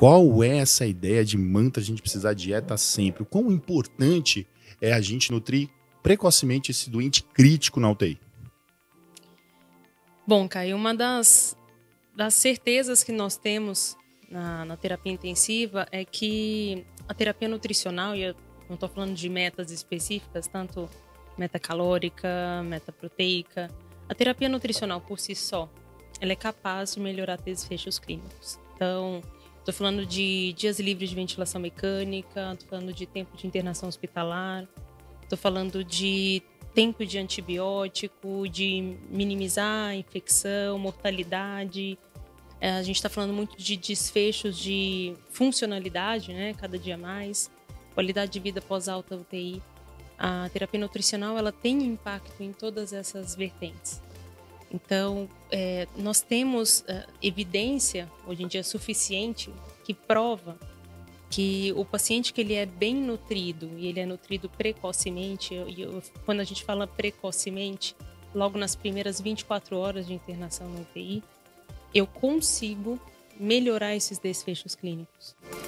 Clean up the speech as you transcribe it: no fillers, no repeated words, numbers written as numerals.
qual é essa ideia de mantra a gente precisar de dieta sempre? O quão importante é a gente nutrir precocemente esse doente crítico na UTI? Bom, Caio, uma das certezas que nós temos na terapia intensiva é que a terapia nutricional, e eu não estou falando de metas específicas, tanto meta calórica, meta proteica, a terapia nutricional por si só, ela é capaz de melhorar desfechos clínicos. Então, estou falando de dias livres de ventilação mecânica, estou falando de tempo de internação hospitalar, estou falando de tempo de antibiótico, de minimizar a infecção, mortalidade. A gente está falando muito de desfechos de funcionalidade, né? Cada dia mais. Qualidade de vida pós-alta UTI. A terapia nutricional, ela tem impacto em todas essas vertentes. Então, nós temos evidência, hoje em dia, suficiente, que prova que o paciente que ele é bem nutrido e ele é nutrido precocemente, quando a gente fala precocemente, logo nas primeiras 24 horas de internação no UTI, eu consigo melhorar esses desfechos clínicos.